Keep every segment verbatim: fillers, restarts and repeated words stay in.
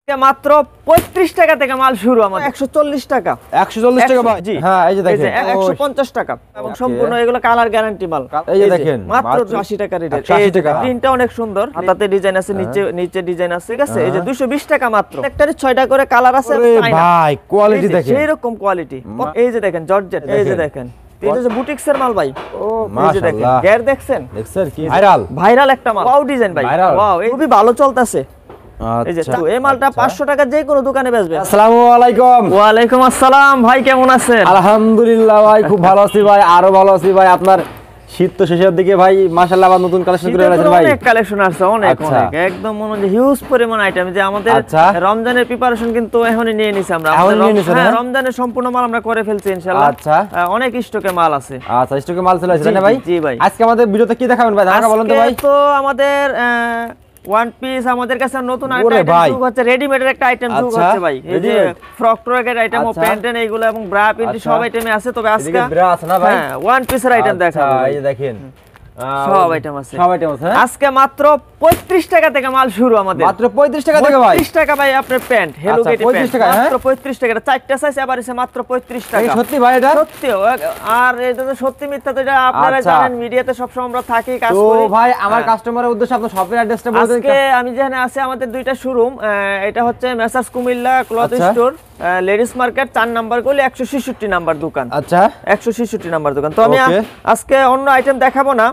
মাত্র পঁয়ত্রিশ টাকা থেকে মাল শুরু আমাদের একশো চল্লিশ টাকা একশো চল্লিশ টাকা ভাই। হ্যাঁ এই যে দেখেন একশো পঞ্চাশ টাকা এবং সম্পূর্ণ এগুলো কালার গ্যারান্টি মাল। এই যে দেখেন মাত্র আশি টাকা রেট। এই যে প্রিন্টটা অনেক সুন্দর, হাতাতে ডিজাইন আছে, নিচে নিচে ডিজাইন আছে, ঠিক আছে। এই যে দুইশো বিশ টাকা মাত্র। একটারে ছয়টা করে কালার আছে ভাই, কোয়ালিটি দেখেন সেই রকম কোয়ালিটি। এই যে দেখেন জর্জেট, এই যে দেখেন এটা যে বুটিক্সের মাল ভাই। ও এই যে দেখেন গ্যার দেখছেন, দেখছেন কি ভাইরাল ভাইরাল একটা মাল। ওয়াও ডিজাইন ভাই, ওয়াও খুবই ভালো চলতেছে। এই যে এই মালটা পাঁচশো টাকা যে কোনো দোকানে বেচবে। আসসালামু আলাইকুম। ওয়া আলাইকুম আসসালাম ভাই, কেমন আছেন? আলহামদুলিল্লাহ ভাই, খুব ভালো আছি ভাই, আরো ভালো আছি ভাই। আপনার শীত তো শেষের দিকে ভাই, মাশাআল্লাহ আবার নতুন কালেকশন করে এনেছেন ভাই। অনেক কালেকশন আছে, অনেক অনেক একদম মনে হয় হিউজ পরিমাণ আইটেম। যে আমাদের রমজানের প্রিপারেশন কিন্তু এখনই নিয়ে নিছি আমরা। হ্যাঁ, রমজানের সম্পূর্ণ মাল আমরা করে ফেলছি ইনশাআল্লাহ। আচ্ছা, অনেক স্টকে মাল আছে। আচ্ছা, স্টকে মাল চলে আসছে না ভাই? জি ভাই। আজকে আমাদের ভিডিওতে কি দেখাবেন ভাই, ধারণা বলুন তো ভাই। তো আমাদের ওয়ান পিস আমাদের কাছে নতুন আইটেম যুগ হচ্ছে, রেডিমেডের একটা আইটেম যুগ হচ্ছে ভাই। এই যে ফ্রক ট্রকের আইটেম ও প্যান্ট এন্ড এইগুলো এবং ব্রা প্যান্ট সব আইটেমে আছে। তবে আজকে ব্রা আছে না ভাই? হ্যাঁ, ওয়ান পিসের আইটেম দেখাবো। এই যে দেখেন সব আইটেম আছে, সব আইটেম আছে। আজকে মাত্র পঁয়ত্রিশ টাকা থেকে মাল শুরু আমাদের। মাত্র পঁয়ত্রিশ টাকা থেকে ভাই? পঁয়ত্রিশ টাকা ভাই আপনার প্যান্ট, হেলো গেট পঁয়ত্রিশ টাকা মাত্র পঁয়ত্রিশ টাকা। চারটা সাইজ আবার এসে মাত্র পঁয়ত্রিশ টাকা। সত্যি ভাই এটা? সত্যি। আর এটা তো সত্যি মিথ্যা তো এটা আপনারা জানেন, মিডিয়াতে সব সময় আমরা থাকি, কাজ করি। তো ভাই আমার কাস্টমারের উদ্দেশ্যে আপনার শপের অ্যাড্রেসটা বলে দেন। আজকে আমি যেখানে আছি আমাদের দুইটা শোরুম। এটা হচ্ছে messrs Comilla cloth store, ladies market, চার নাম্বার গলি, একশো ছেষট্টি নাম্বার দোকান। আচ্ছা, একশো ছেষট্টি নাম্বার দোকান। তো আমি আজকে অন্য আইটেম দেখাবো না,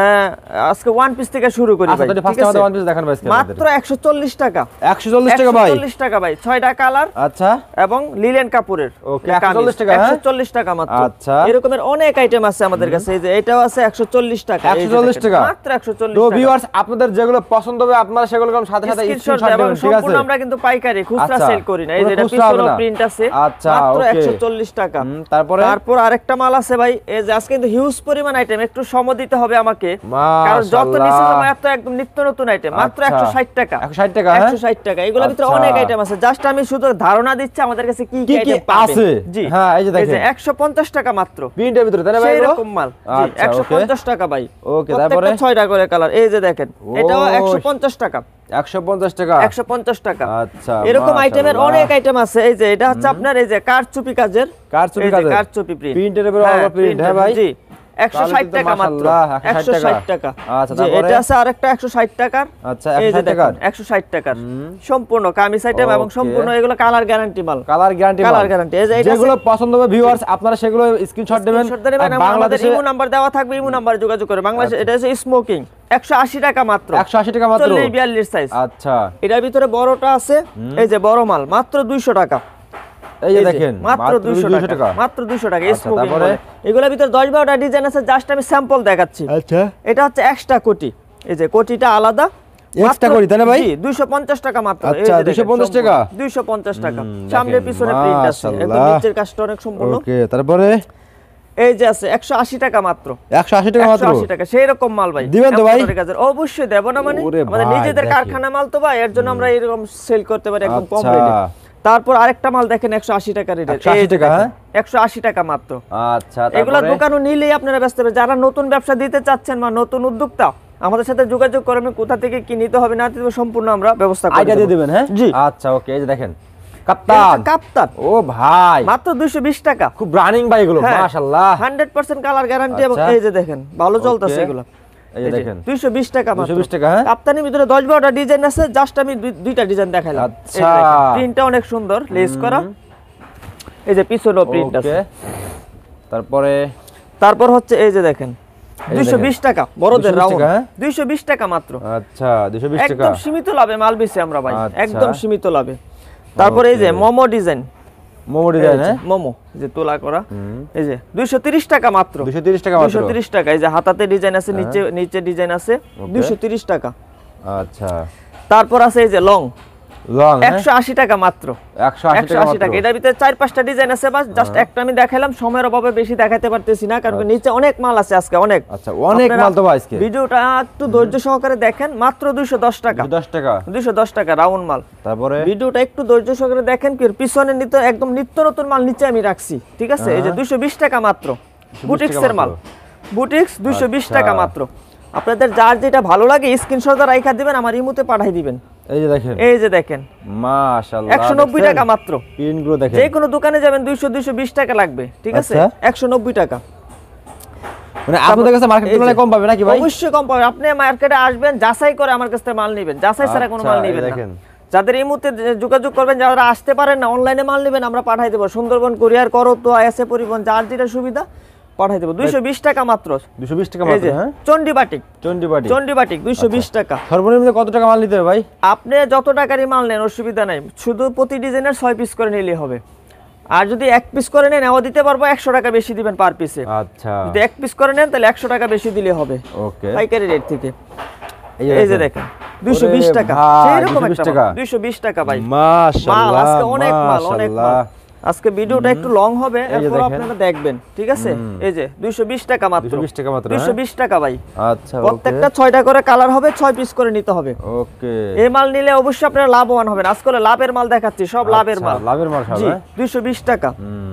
আজকে ওয়ান পিস থেকে শুরু করি ভাই। ফার্স্ট আমাদের ওয়ান পিস দেখান ভাই। মাত্র একশো চল্লিশ টাকা। একশো চল্লিশ টাকা ভাই? একশো চল্লিশ টাকা ভাই, ছয়টা কালার। আচ্ছা, এবং লিলেন কাপড়ের। ওকে, একশো চল্লিশ টাকা। একশো চল্লিশ টাকা মাত্র। আচ্ছা, এরকমের অনেক আইটেম আছে আমাদের কাছে। এই যে এটাও আছে একশো চল্লিশ টাকা। একশো চল্লিশ টাকা মাত্র একশো চল্লিশ টাকা। টাকা। তো ভিউয়ার্স, আপনাদের যেগুলো পছন্দ হবে আপনারা সেগুলো সাথে সাথে স্ক্রিনশট দিবেন, ঠিক আছে? আমরা কিন্তু পাইকারি, খুচরা সেল করি না। এই যে এটা পিছনে প্রিন্ট আছে। আচ্ছা, মাত্র ওকে, একশো চল্লিশ টাকা। তারপরে তারপর আরেকটা মাল আছে ভাই। এই যে আজকে কিন্তু হিউজ পরিমাণ আইটেম, একটু সময় দিতে হবে আমাকে, কারণ যত নিচে সময় এত একদম নিত্য নতুন আইটেম। মাত্র একশো ষাট টাকা। একশো ষাট টাকা, একশো ষাট টাকা। এগুলোর ভিতরে অনেক আইটেম আছে, জাস্ট আমি শুধু ধারণা দিচ্ছি আমাদের কাছে কি কি আইটেম আছে। জি হ্যাঁ, এই যে দেখেন একশো পঞ্চাশ টাকা মাত্র প্রিন্টের ভিতরে, তাই না ভাই? এরকম মাল। জি, একশো পঞ্চাশ টাকা ভাই। ওকে, তারপরে ছয়টা করে কালার। এই যে দেখেন এটাও একশো পঞ্চাশ টাকা। একশো পঞ্চাশ টাকা, একশো পঞ্চাশ টাকা। আচ্ছা, এরকম আইটেমের অনেক আইটেম আছে। এই যে এটা হচ্ছে আপনার এই যে কারচুপি কাজের, কারচুপি কাজের, কারচুপি প্রিন্ট, প্রিন্টের উপরে আবার প্রিন্ট। হ্যাঁ ভাই, জি একশো ষাট টাকা মাত্র। একশো ষাট টাকা। আচ্ছা, তারপরে এটা আছে আরেকটা একশো ষাট টাকার। আচ্ছা, একশো ষাট টাকা, একশো ষাট টাকার সম্পূর্ণ কামিজ আইটেম এবং সম্পূর্ণ এগুলো কালার গ্যারান্টি মাল। Colour guarantee, colour guarantee. এই যে যেগুলো পছন্দ হবে ভিউয়ার্স আপনারা সেগুলো স্ক্রিনশট দিবেন। বাংলাদেশে ইমো নাম্বার দেওয়া থাকবে, ইমো নাম্বার যোগাযোগ করে। বাংলাদেশ এটা হচ্ছে স্মোকিং, একশো আশি টাকা মাত্র। একশো আশি টাকা মাত্র, চল্লিশ বিয়াল্লিশ সাইজ। আচ্ছা, এটার ভিতরে বড়টা আছে, এই যে বড় মাল মাত্র দুইশো টাকা। এই যে দেখেন মাত্র দুইশো টাকা, মাত্র দুইশো টাকা। স্মোকিং। তারপরে এগুলোর ভিতরে দশ বারোটা ডিজাইন আছে, জাস্ট আমি স্যাম্পল দেখাচ্ছি। আচ্ছা, এটা হচ্ছে এক্সট্রা কোটি। এই যে কোটিটা আলাদা, এক্সট্রা কোটি, তাই না ভাই? জি, দুইশো পঞ্চাশ টাকা মাত্র। আচ্ছা, দুইশো পঞ্চাশ টাকা, দুইশো পঞ্চাশ টাকা। সামনে পিছনে প্রিন্ট আছে, একদম নিচের কাজটা অনেক সম্পূর্ণ। ওকে, তারপরে এই যে আছে একশো আশি টাকা মাত্র। একশো আশি টাকা মাত্র, একশো আশি টাকা। সেই রকম মাল ভাই দিবেন তো ভাই? অবশ্যই দেব না, মানে আমাদের নিজেদের কারখানা মাল তো ভাই, এর জন্য আমরা এরকম সেল করতে পারি একদম কম রেটে। তারপর আরেকটা মাল দেখেন একশো আশি টাকা রেট। একশো আশি টাকা, হ্যাঁ, একশো আশি টাকা মাত্র। আচ্ছা, এগুলা দোকানে নিলেই আপনারা ব্যস্ত হবে। যারা নতুন ব্যবসা দিতে চাচ্ছেন বা নতুন উদ্যোক্তা, আমাদের সাথে যোগাযোগ করবেন। কোথা থেকে কি নিতে হবে না নিতে হবে সম্পূর্ণ আমরা ব্যবস্থা করে আইডিয়া দিয়ে দিবেন। হ্যাঁ, জি, আচ্ছা, ওকে। এই যে দেখেন কাপ্তান, কাপ্তান। ও ভাই, মাত্র দুইশো বিশ টাকা। খুব রানিং ভাই এগুলো, মাশাআল্লাহ, একশো পার্সেন্ট কালার গ্যারান্টি। এবং এই যে দেখেন ভালো চলতেছে এগুলো। এই যে দেখেন দুইশো বিশ টাকা মাত্র। দুইশো বিশ টাকা। হ্যাঁ, কাপ্তানের ভিতরে দশ বারোটা ডিজাইন আছে, জাস্ট আমি দুইটা ডিজাইন দেখাইলাম। আচ্ছা, প্রিন্টটা অনেক সুন্দর, লেস করা। এই যে পিছনেও প্রিন্ট আছে। তারপরে তারপর হচ্ছে এই যে দেখেন দুইশো বিশ টাকা, বড়দের রাউন্ড। দুইশো বিশ টাকা মাত্র। আচ্ছা, দুইশো বিশ টাকা। একদম সীমিত লাভে মাল বেচি আমরা ভাই, একদম সীমিত লাভে। তারপর এই যে মোমো ডিজাইন, মোমো ডিজাইন, হ্যাঁ, মোমো যে তোলা করা। এই যে দুইশো তিরিশ টাকা মাত্র। দুইশো তিরিশ টাকা মাত্র, দুইশো তিরিশ টাকা। এই যে হাতাতে ডিজাইন আছে, নিচে নিচে ডিজাইন আছে, দুইশো তিরিশ টাকা। আচ্ছা, তারপর আছে এই যে লং, লং একশো আশি টাকা মাত্র। একশো আশি টাকা। এটার ভিতরে চার পাঁচটা ডিজাইন আছে, বাস জাস্ট একটা আমি দেখাইলাম। সময়ের অভাবে বেশি দেখাতে পারতেছি না, কারণ নিচে অনেক মাল আছে আজকে, অনেক। আচ্ছা, অনেক মাল তো ভাই আজকে। ভিডিওটা একটু ধৈর্য সহকারে দেখেন। মাত্র দুইশো দশ টাকা, দশ টাকা, দুইশো দশ টাকা রাউন্ড মাল। তারপরে ভিডিওটা একটু ধৈর্য সহকারে দেখেন, কি পিছনে নিতে একদম নিত্য নতুন মাল নিচে আমি রাখছি, ঠিক আছে। এই যে দুইশো বিশ টাকা মাত্র, বুটিক্সের মাল, বুটিক্স দুইশো বিশ টাকা মাত্র। আপনাদের যার যেটা ভালো লাগে স্ক্রিনশট রাইখা দিবেন, আমার ইমোতে পাঠাই দিবেন। এই যে দেখেন এই যে দেখেন মাশাআল্লাহ একশো নব্বই টাকা মাত্র। পিনগুলো দেখেন, যে কোনো দোকানে যাবেন দুইশো দুইশো বিশ টাকা লাগবে, ঠিক আছে, একশো নব্বই টাকা। মানে আপনাদের কাছে মার্কেট তুলনায় কম পাবে নাকি ভাই? অবশ্যই কম পাবে। আপনি মার্কেটে আসবেন, যাচাই করে আমার কাছ থেকে মাল নেবেন, যাচাই ছাড়া কোনো মাল নেবেন না। যাদের এই মুহূর্তে যোগাযোগ করবেন, যারা আসতে পারেন না, অনলাইনে মাল নেবেন, আমরা পাঠাই দেবো। সুন্দরবন কুরিয়ার করো তো আইএসএ পরিবহন, যার যেটা সুবিধা পাঠাই দেবো। দুইশো বিশ টাকা মাত্র। দুইশো বিশ টাকা মাত্র। হ্যাঁ, চন্ডিবাটিক, চন্ডিবাটিক, চন্ডিবাটিক দুইশো বিশ টাকা। সর্বনিম্ন কত টাকা মাল নিতে হবে ভাই? আপনি যত টাকারই মাল নেন অসুবিধা নাই, শুধু প্রতি ডিজাইনের ছয় পিস করে নিলেই হবে। আর যদি এক পিস করে নেন, এও দিতে পারবো, একশো টাকা বেশি দিবেন পার পিসে। আচ্ছা, যদি এক পিস করে নেন তাহলে একশো টাকা বেশি দিলে হবে ওকে, পাইকারি রেট থেকে। এই যে দেখেন দুইশো বিশ টাকা, এরকম একটা দুইশো বিশ টাকা ভাই। মাশাআল্লাহ, আজকে অনেক মাল, অনেক মাল। আজকে ভিডিওটা একটু লং হবে, এরপর আপনারা দেখবেন, ঠিক আছে। এই যে দুইশো বিশ টাকা মাত্র, দুইশো বিশ টাকা মাত্র, দুইশো বিশ টাকা ভাই। আচ্ছা, প্রত্যেকটা ছয়টা করে কালার হবে, ছয় পিস করে নিতে হবে। ওকে, এই মাল নিলে অবশ্যই আপনারা লাভবান হবেন। আজকে লাভের মাল দেখাচ্ছি, সব লাভের মাল, লাভের মাল সব। জি, দুইশো বিশ টাকা।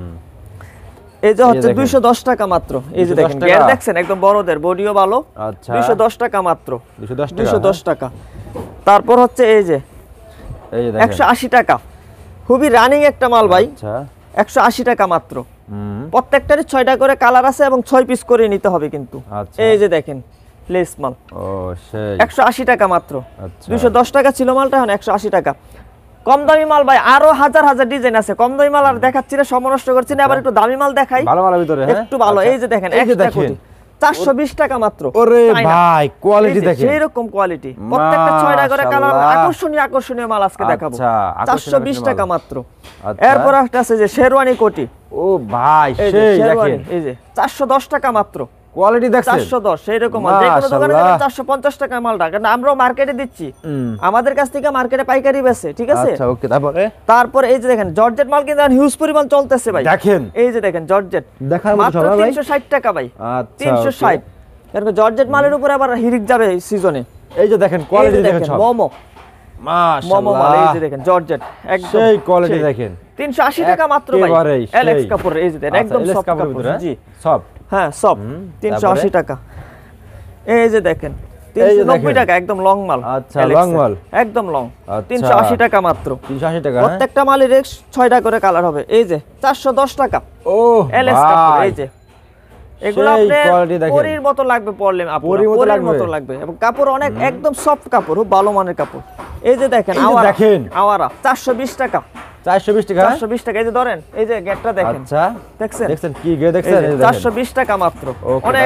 এই যে হচ্ছে দুইশো দশ টাকা মাত্র। এই যে দেখেন গের দেখছেন, একদম বড়দের, বডিও ভালো। আচ্ছা, দুইশো দশ টাকা মাত্র, দুইশো দশ টাকা। তারপর হচ্ছে এই যে এই যে দেখেন একশো আশি টাকা, খুবই রানিং একটা মাল ভাই। আচ্ছা, একশো আশি টাকা মাত্র। প্রত্যেকটারই ছয়টা করে কালার আছে এবং ছয় পিস করে নিতে হবে কিন্তু। এই যে দেখেন লেস মাল, ও সেই একশো আশি টাকা মাত্র। দুইশো দশ টাকা ছিল মালটা, এখন একশো আশি টাকা। কম দামি মাল ভাই আরো হাজার হাজার ডিজাইন আছে। কম দামি মাল আর দেখাচ্ছি না, সময় নষ্ট করছি না, আবার একটু দামি মাল দেখাই, ভালো মালের ভিতরে। হ্যাঁ, একটু ভালো। এই যে দেখেন একটা কোটি চারশো বিশ টাকা মাত্র। ওরে ভাই, কোয়ালিটি দেখেন, সেই রকম কোয়ালিটি। প্রত্যেকটা ছয়টা করে কালার, আকর্ষণীয় আকর্ষণীয় মাল আজকে দেখাবো। চারশো বিশ টাকা মাত্র। এরপর একটা আছে যে শেরওয়ানি কোটি। ও ভাই, সেই দেখেন, এই যে চারশো দশ টাকা মাত্র। কোয়ালিটি দেখছেন, চারশো দশ, সেই রকম মাল। যে কোনো দোকানে যাবেন চারশো পঞ্চাশ টাকা মালটা, কারণ আমরাও মার্কেটে দিচ্ছি, আমাদের কাছ থেকে মার্কেটে পাইকারি বেচে, ঠিক আছে। আচ্ছা, ওকে। তারপরে তারপর এই যে দেখেন জর্জেট মাল কিন্তু হিউজ পরিমাণ চলতেছে ভাই। দেখেন, এই যে দেখেন জর্জেট মাত্র তিনশো ষাট টাকা ভাই। আচ্ছা, তিনশো ষাট। এরকম জর্জেট মালের উপরে আবার হিরিক যাবে সিজনে। এই যে দেখেন কোয়ালিটি দেখেন, সব মোমো, মাশাআল্লাহ, মোমো মাল। এই যে দেখেন জর্জেট, একদম সেই কোয়ালিটি দেখেন। তিনশো আশি টাকা মাত্র ভাই। এলএক্স কাপড়, এই যে দেখেন একদম সফট কাপড়। জি, সফট, হ্যাঁ সফট। তিনশো আশি টাকা। এই যে দেখেন তিনশো নব্বই টাকা, একদম লং মাল। আচ্ছা, লং মাল, একদম লং। তিনশো আশি টাকা মাত্র। তিনশো আশি টাকা। প্রত্যেকটা মালের ছয়টা করে কালার হবে। এই যে চারশো দশ টাকা। ও এলএক্স কাপড়। এই যে এগুলো আপনার পরির মতো লাগবে, পরলে পরির মতো লাগবে, এবং কাপড় অনেক একদম সফট কাপড়, খুব ভালো মানের কাপড়। এই যে দেখেন আওয়ারা, দেখেন আওয়ারা চারশো বিশ টাকা। চারশো বিশ টাকা, চারশো বিশ টাকা। এই যে ধরেন, এই যে গেটটা দেখেন। আচ্ছা, দেখছেন, দেখছেন কি গে দেখছেন, চারশো বিশ টাকা মাত্র, অনেক।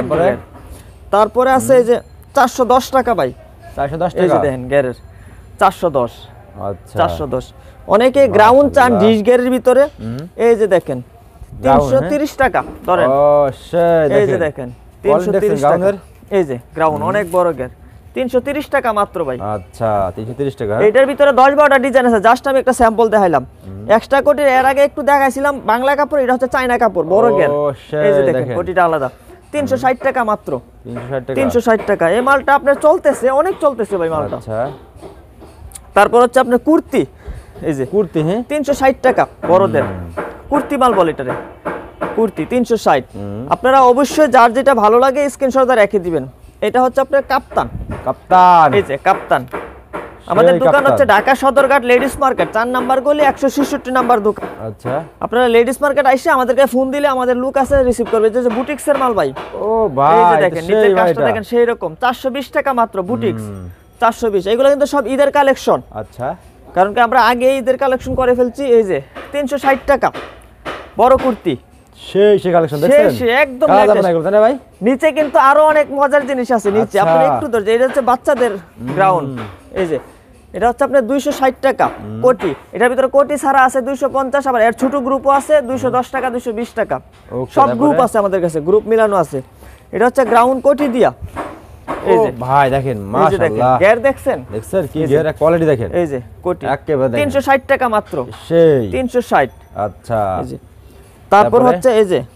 তারপরে আছে এই যে চারশো দশ টাকা ভাই। চারশো দশ টাকা। এই যে দেখেন গেরের চারশো দশ। আচ্ছা, চারশো দশ। অনেকে গ্রাউন্ড চান ডিশ গেরের ভিতরে। এই যে দেখেন তিনশো তিরিশ টাকা ধরেন। ও সেই দেখেন, এই যে দেখেন তিনশো তিরিশ টাকা। এই যে গ্রাউন্ড অনেক বড় গের, তিনশো তিরিশ টাকা মাত্র ভাই। আচ্ছা, তিনশো তিরিশ টাকা। এটার ভিতরে দশ বারোটা ডিজাইন আছে, জাস্ট আমি একটা স্যাম্পল দেখাইলাম। এক্সট্রা কোটির এর আগে একটু দেখাইছিলাম বাংলা কাপড়, এটা হচ্ছে চায়না কাপড়, বড় গের। এই যে দেখেন কোটিটা আলাদা। তিনশো ষাট টাকা মাত্র। তিনশো ষাট টাকা। এই মালটা আপনার চলতেছে, অনেক চলতেছে ভাই মালটা। আচ্ছা, তারপর হচ্ছে আপনার কুর্তি। এই যে কুর্তি, হ্যাঁ, তিনশো ষাট টাকা বড়দের কুর্তি মাল বলে এটারে, কুর্তি তিনশো ষাট। আপনারা অবশ্যই যার যেটা ভালো লাগে স্ক্রিনশট রেখে দিবেন। এটা হচ্ছে আপনার কাপ্তান, কাপ্তান। এই যে কাপ্তান। আমাদের দোকান হচ্ছে ঢাকা সদরঘাট লেডিস মার্কেট, চার নাম্বার গলি, একশো ছেষট্টি নাম্বার দোকান। আচ্ছা, আপনারা লেডিস মার্কেট আইসে আমাদেরকে ফোন দিলে আমাদের লোক আছে রিসিভ করবে। যে বুটিক্স এর মাল ভাই। ও ভাই, এই যে দেখেন নিচের কাজটা দেখেন, সেই রকম চারশো বিশ টাকা মাত্র বুটিক্স। চারশো বিশ। এগুলো কিন্তু সব ঈদের কালেকশন। আচ্ছা, কারণ কি আমরা আগে ঈদের কালেকশন করে ফেলছি। এই যে তিনশো ষাট টাকা বড় কুর্তি, সেই সেই কালেকশন দেখছেন, সেই একদম না ভাই। নিচে কিন্তু আরো অনেক মজার জিনিস আছে নিচে, আপনি একটু ধৈর্য। এটা হচ্ছে বাচ্চাদের গ্রাউন্ড। এই যে এটা হচ্ছে আপনার দুইশো ষাট টাকা কোটি। এটার ভিতরে কোটি ছাড়া আছে দুইশো পঞ্চাশ, আবার এর ছোট গ্রুপও আছে দুইশো দশ টাকা, দুইশো বিশ টাকা, সব গ্রুপ আছে আমাদের কাছে, গ্রুপ মিলানো আছে। এটা হচ্ছে গ্রাউন্ড কোটি দিয়া। এই যে ভাই দেখেন, মাশাআল্লাহ, গের দেখছেন, দেখছেন কি গের কোয়ালিটি দেখেন। এই যে কোটি একেবারে দেখেন তিনশো ষাট টাকা মাত্র, সেই তিনশো ষাট। আচ্ছা, এই যে তারপর হচ্ছে এই যে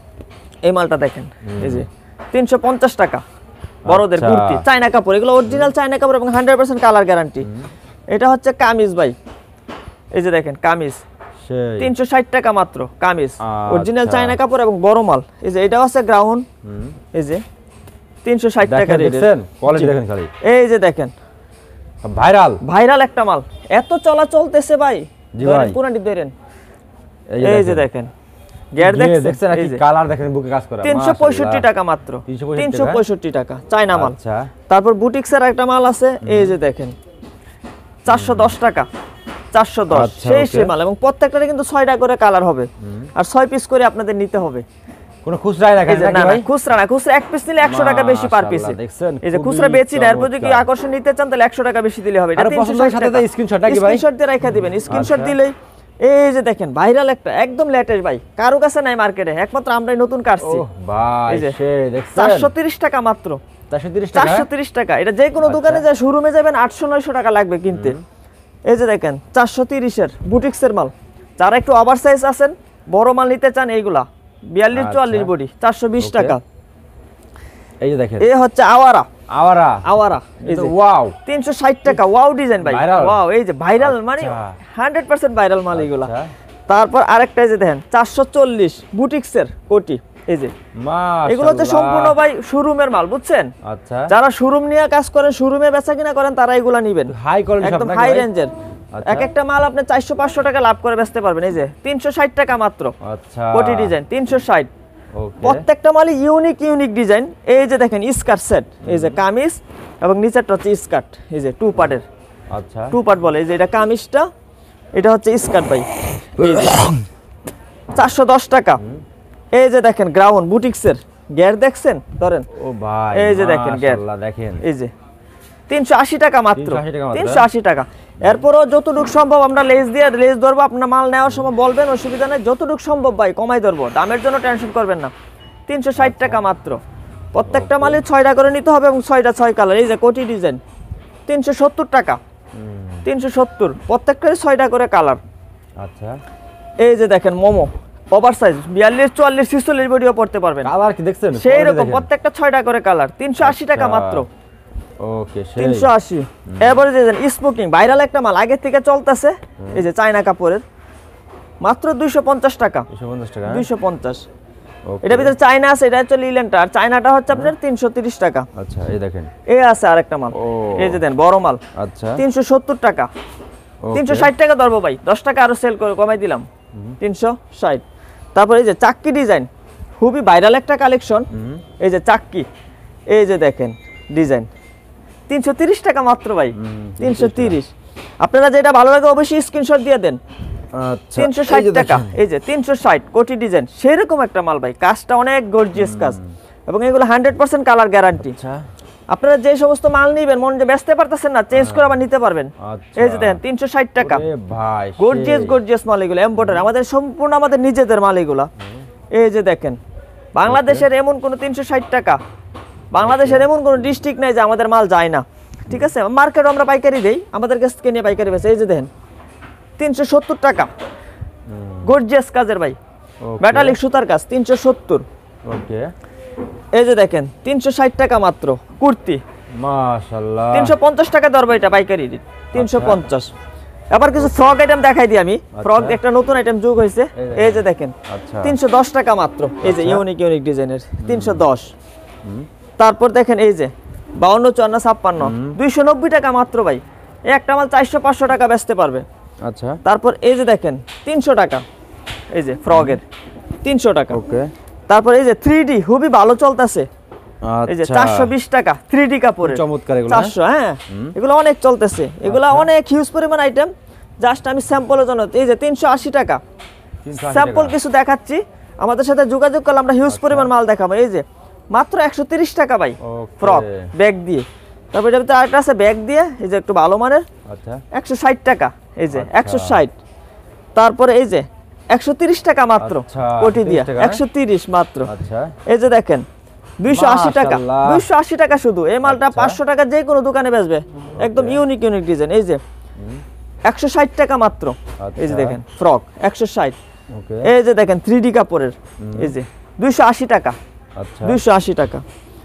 এই মালটা দেখেন, এই যে তিনশো পঞ্চাশ টাকা বড়দের কুর্তি, চায়না কাপড়। এগুলো অরিজিনাল চায়না কাপড় এবং হান্ড্রেড পার্সেন্ট কালার গ্যারান্টি। এটা হচ্ছে কামিজ ভাই। এই যে দেখেন কামিজ তিনশো ষাট টাকা মাত্র, কামিজ অরিজিনাল চায়না কাপড় এবং বড় মাল। এই যে এটা হচ্ছে গ্রাউন্ড, এই যে তিনশো ষাট টাকা রেট। দেখেন কোয়ালিটি দেখেন খালি। এই যে দেখেন ভাইরাল ভাইরাল একটা মাল, এত চলা চলতেছে ভাই। জি ভাই, পুরানি ধরেন, এই যে দেখেন গিয়ার দেখছেন নাকি, কালার দেখেন, বুকে কাজ করা, তিনশো পঁয়ষট্টি টাকা মাত্র, তিনশো পঁয়ষট্টি টাকা চায়না মাল। আচ্ছা, তারপর বুটিক্সের একটা মাল আছে, এই যে দেখেন চারশো দশ টাকা, চারশো দশ সেই সেই মাল, এবং প্রত্যেকটারে কিন্তু ছয়টা করে কালার হবে, আর ছয় পিস করে আপনাদের নিতে হবে। কোনো খুচরা রাখেন নাকি ভাই? খুচরা না, খুচরা এক পিস নিলে একশো টাকা বেশি পার পিসে। এই যে খুচরা বেচি না, এরপর যদি আকর্ষণ নিতে চান তাহলে একশো টাকা বেশি দিলে হবে। এটা পছন্দের সাথে তো স্ক্রিনশট নাকি ভাই? স্ক্রিনশট দিয়ে রাখা দিবেন, স্ক্রিনশট দিলেই এই যে দেখেন ভাইরাল একটা একদম লেটেস্ট ভাই, কারো কাছে নাই মার্কেটে, একমাত্র আমরাই নতুন কাটছি। ও ভাই, এই যে সে দেখছেন চারশো তিরিশ টাকা মাত্র, চারশো তিরিশ টাকা, চারশো তিরিশ টাকা। এটা যে কোনো দোকানে যায়, শোরুমে যাবেন আটশো নয়শো টাকা লাগবে কিনতে। এই যে দেখেন চারশো তিরিশের বুটিক্সের মাল, যারা একটু ওভার সাইজ আছেন, বড় মাল নিতে চান, এইগুলা বিয়াল্লিশ চুয়াল্লিশ বডি, চারশো বিশ টাকা। এই যে দেখেন এই হচ্ছে আওয়ারা, আওয়ারা আওয়ারা, এই যে ওয়াও, তিনশো ষাট টাকা, ওয়াও ডিজাইন ভাই, ওয়াও, এই যে ভাইরাল মানে হান্ড্রেড পার্সেন্ট ভাইরাল মাল এগুলা। তারপর আরেকটা এই যে দেখেন চারশো চল্লিশ বুটিক্সের কোটি, এই যে এগুলো হচ্ছে সম্পূর্ণ ভাই শোরুমের মাল, বুঝছেন? আচ্ছা, যারা শোরুম নিয়ে কাজ করেন, শোরুমে বেচা কিনা করেন, তারা এগুলা নিবেন, হাই কোয়ালিটি, একদম হাই রেঞ্জের। এক একটা মাল আপনি চারশো পাঁচশো টাকা লাভ করে বেচতে পারবেন। এই যে তিনশো ষাট টাকা মাত্র, আচ্ছা, কোটি ডিজাইন তিনশো ষাট। প্রত্যেকটা মালই ইউনিক ইউনিক ডিজাইন। এই যে দেখেন স্কার্ট সেট, এই যে কামিজ এবং নিচেরটা হচ্ছে স্কার্ট, এই যে টু পার্টের, আচ্ছা টু পার্ট বলে। এই যে এটা কামিজটা, এটা হচ্ছে স্কার্ট ভাই, চারশো দশ টাকা। এই যে দেখেন গ্রাউন্ড বুটিক্সের গিয়ার দেখছেন, ধরেন, ও ভাই, এই যে দেখেন গিয়ার, দেখেন এই যে তিনশো আশি টাকা মাত্র, তিনশো আশি টাকা মাত্র, তিনশো আশি টাকা। এরপরও যতটুকু সম্ভব আমরা লেস দিয়ে লেস ধরবো, আপনার মাল নেওয়ার সময় বলবেন, অসুবিধা নেই, যতটুকু সম্ভব ভাই কমাই ধরবো, দামের জন্য টেনশন করবেন না। তিনশো ষাট টাকা মাত্র, প্রত্যেকটা মালে ছয়টা করে নিতে হবে এবং ছয়টা ছয় কালার। এই যে কোটি ডিজাইন তিনশো সত্তর টাকা, তিনশো সত্তর, প্রত্যেকটারই ছয়টা করে কালার। আচ্ছা, এই যে দেখেন মোমো ওভার সাইজ বিয়াল্লিশ চুয়াল্লিশ ছিচল্লিশ বডিও পড়তে পারবেন, কালার কি দেখছেন, সেই রকম প্রত্যেকটা ছয়টা করে কালার, তিনশো আশি টাকা মাত্র, ওকে, তিনশো আশি। এবারে যে স্মোকিং ভাইরাল একটা মাল, আগে থেকে চলতেছে, এই যে চায়না কাপড়ের, মাত্র দুইশো পঞ্চাশ টাকা, দুইশো পঞ্চাশ। এটার ভিতরে চায়না আছে, এটা হচ্ছে লিলেনটা, আর চায়নাটা হচ্ছে আপনার তিনশো তিরিশ টাকা। আচ্ছা, এই দেখেন এই আছে আরেকটা মাল, এই যে দেন বড় মাল, আচ্ছা তিনশো সত্তর টাকা, তিনশো ষাট টাকা ধরবো ভাই, দশ টাকা আরো সেল করে কমাই দিলাম, তিনশো ষাট। তারপর এই যে চাক্কি ডিজাইন, খুবই ভাইরাল একটা কালেকশন, এই যে চাক্কি, এই যে দেখেন ডিজাইন, তিনশো তিরিশ টাকা মাত্র ভাই, তিনশো তিরিশ। আপনারা যেটা ভালো লাগে অবশ্যই স্ক্রিনশট দিয়ে দেন। তিনশো ষাট টাকা, এই যে তিনশো ষাট কোটি ডিজাইন, সেরকম একটা মাল ভাই, কাজটা অনেক গর্জিয়াস কাজ, এবং এগুলো হান্ড্রেড পার্সেন্ট কালার গ্যারান্টি। আপনারা যে সমস্ত মাল নিবেন, মন যে বেচতে পারতেছেন না, চেঞ্জ করে আবার নিতে পারবেন। এই যে দেখেন তিনশো ষাট টাকা, গর্জিয়াস গর্জিয়াস মাল এগুলো, এমব্রয়ডারি, আমাদের সম্পূর্ণ আমাদের নিজেদের মাল এগুলো। এই যে দেখেন বাংলাদেশের এমন কোনো তিনশো ষাট টাকা, বাংলাদেশের এমন কোনো ডিস্ট্রিক্ট নেই যে আমাদের মাল যায় না, ঠিক আছে? মার্কেটে আমরা পাইকারি দেই, আমাদের কাছ থেকে নিয়ে পাইকারি বেচে। এই যে দেখেন তিনশো সত্তর টাকা, গর্জিয়াস কাজের ভাই, মেটালিক সুতার কাজ, তিনশো সত্তর। ওকে, এই যে দেখেন তিনশো ষাট টাকা মাত্র, কুর্তি মাশাআল্লাহ, তিনশো পঞ্চাশ টাকা ধরবো এটা পাইকারি, তিনশো পঞ্চাশ। আবার কিছু ফ্রক আইটেম দেখাই দিই আমি, ফ্রক একটা নতুন আইটেম যোগ হয়েছে। এই যে দেখেন তিনশো দশ টাকা মাত্র, এই যে ইউনিক ইউনিক ডিজাইনের, তিনশো দশ। তারপর দেখেন এই যে বাউন্ন চুয়ান্ন ছাপ্পান্ন, দুইশো নব্বই টাকা মাত্র ভাই, এই একটা মাল চারশো পাঁচশো টাকা বেচতে পারবে। আচ্ছা, তারপর এই যে দেখেন তিনশো টাকা, এই যে ফ্রকের তিনশো টাকা। ওকে, তারপর এই যে থ্রি ডি খুবই ভালো চলতেছে, এই যে চারশো বিশ টাকা, থ্রি ডি কাপড়ের, চমৎকার এগুলো, চারশো, হ্যাঁ এগুলো অনেক চলতেছে, এগুলো অনেক হিউজ পরিমাণ আইটেম, জাস্ট আমি স্যাম্পলের জন্য। এই যে তিনশো আশি টাকা, স্যাম্পল কিছু দেখাচ্ছি, আমাদের সাথে যোগাযোগ করলে আমরা হিউজ পরিমাণ মাল দেখাবো। এই যে মাত্র একশো তিরিশ টাকা ভাই, ফ্রক ব্যাগ দিয়ে। তারপর এটা ভিতরে আরেকটা আছে ব্যাগ দিয়ে, এই যে একটু ভালো মানের, আচ্ছা একশো ষাট টাকা, এই যে একশো ষাট। তারপরে এই যে একশো তিরিশ টাকা মাত্র, কোটি দিয়া একশো তিরিশ মাত্র। এই যে দেখেন দুইশো আশি টাকা, দুইশো আশি টাকা শুধু। এই মালটা পাঁচশো টাকা যে কোনো দোকানে বেচবে, একদম ইউনিক ইউনিক ডিজাইন। এই যে একশো ষাট টাকা মাত্র, এই যে দেখেন ফ্রক একশো ষাট। এই যে দেখেন থ্রি ডি কাপড়ের, এই যে দুইশো আশি টাকা, দুইশো আশি টাকা।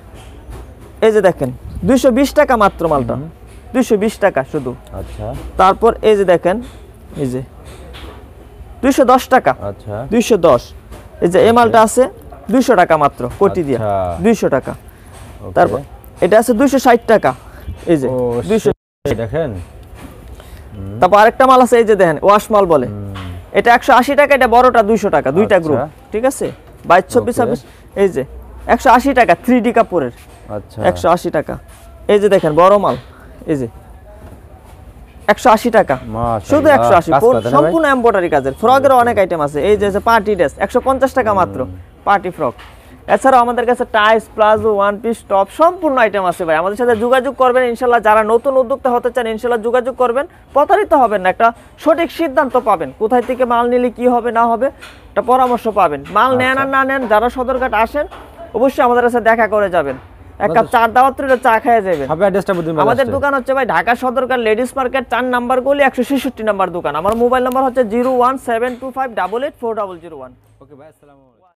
এই যে দেখেন দুইশো বিশ টাকা মাত্র মালটা, দুইশো বিশ টাকা শুধু। আচ্ছা, তারপর এই যে দেখেন এই যে দুইশো দশ টাকা, আচ্ছা দুইশো দশ। এই যে এই মালটা আছে দুইশো টাকা মাত্র, কোটি দিয়া দুইশো টাকা। তারপর এটা আছে দুইশো ষাট টাকা, এই যে দুইশো এই দেখেন তারপর আরেকটা মাল আছে এই যে দেখেন ওয়াশ মাল বলে, এটা একশো আশি টাকা, এটা বড়টা দুইশো টাকা, দুইটা গ্রুপ, ঠিক আছে বাইশ চব্বিশ ছাব্বিশ। এই যে একশো আশি টাকা থ্রি ডি কাপড়ের, আচ্ছা একশো আশি টাকা। এই যে দেখেন বড় মাল, এই যে একশো আশি টাকা, শুধু একশো আশি, সম্পূর্ণ এমব্রয়ডারি কাজের। ফ্রকের অনেক আইটেম আছে, এই যে পার্টি ড্রেস একশো পঞ্চাশ টাকা মাত্র, পার্টি ফ্রক। এছাড়াও আমাদের কাছে tights, palazzo, one piece, top সম্পূর্ণ আইটেম আছে ভাই। আমাদের সাথে যোগাযোগ করবেন ইনশাল্লাহ, যারা নতুন উদ্যোক্তা হতে চান ইনশাল্লাহ যোগাযোগ করবেন, প্রতারিত হবেন না, একটা সঠিক সিদ্ধান্ত পাবেন, কোথায় থেকে মাল নিলে কি হবে না হবে একটা পরামর্শ পাবেন। মাল নেন আর না নেন, যারা সদরঘাট আসেন অবশ্যই আমাদের কাছে দেখা করে যাবেন, এক কাপ চা দাওয়াত করে চা খেয়ে যাবেন। আমাদের দোকান হচ্ছে ভাই ঢাকা সদরঘাট লেডিস মার্কেট চার নাম্বার গলি একশো ছেষট্টি নাম্বার দোকান। আমার মোবাইল নাম্বার হচ্ছে zero one seven two five double eight four double zero one. Okay ভাই, আসসালামু আলাইকুম।